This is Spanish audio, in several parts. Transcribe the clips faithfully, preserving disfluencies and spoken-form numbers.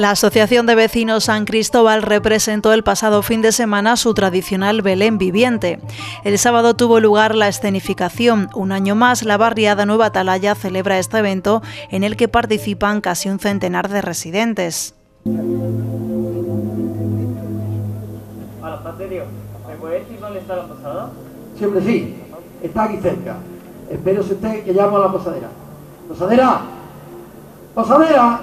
La Asociación de Vecinos San Cristóbal representó el pasado fin de semana su tradicional Belén viviente. El sábado tuvo lugar la escenificación. Un año más, la barriada Nueva Atalaya celebra este evento en el que participan casi un centenar de residentes. Hola, Paterio, ¿me puede decir dónde está la posada? Sí, hombre, sí. Está aquí cerca. Espérese usted que llamo a la posadera. ¡Posadera! ¡Posadera!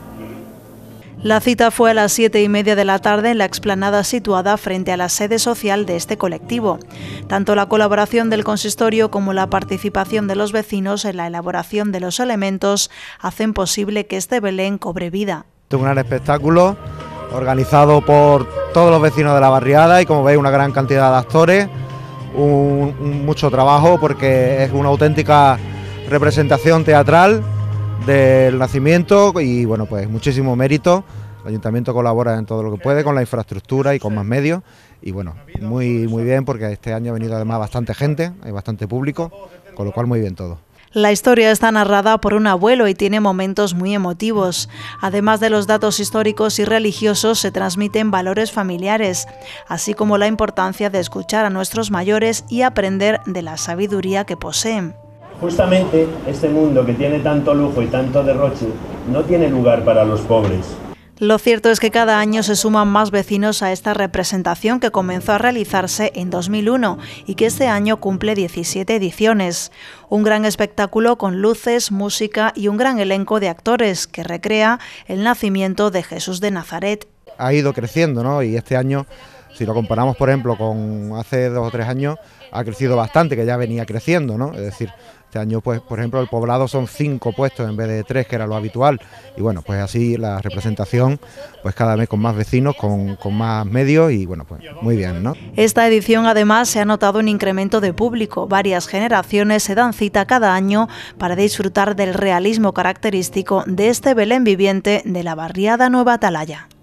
La cita fue a las siete y media de la tarde en la explanada situada frente a la sede social de este colectivo. Tanto la colaboración del consistorio como la participación de los vecinos en la elaboración de los elementos hacen posible que este Belén cobre vida. Es un gran espectáculo organizado por todos los vecinos de la barriada y, como veis, una gran cantidad de actores, un, un mucho trabajo porque es una auténtica representación teatral del nacimiento y bueno, pues muchísimo mérito. El ayuntamiento colabora en todo lo que puede con la infraestructura y con más medios y bueno, muy muy bien porque este año ha venido además bastante gente, hay bastante público, con lo cual muy bien todo. La historia está narrada por un abuelo y tiene momentos muy emotivos. Además de los datos históricos y religiosos, se transmiten valores familiares, así como la importancia de escuchar a nuestros mayores y aprender de la sabiduría que poseen. Justamente este mundo que tiene tanto lujo y tanto derroche no tiene lugar para los pobres. Lo cierto es que cada año se suman más vecinos a esta representación que comenzó a realizarse en dos mil uno y que este año cumple diecisiete ediciones. Un gran espectáculo con luces, música y un gran elenco de actores que recrea el nacimiento de Jesús de Nazaret. Ha ido creciendo, ¿no? Y este año, si lo comparamos por ejemplo con hace dos o tres años, ha crecido bastante, que ya venía creciendo, ¿no? Es decir, este año, pues, por ejemplo, el poblado son cinco puestos en vez de tres, que era lo habitual, y bueno, pues así la representación, pues cada vez con más vecinos, con, con más medios y bueno, pues muy bien, ¿no? Esta edición además se ha notado un incremento de público. Varias generaciones se dan cita cada año para disfrutar del realismo característico de este Belén viviente de la barriada Nueva Atalaya.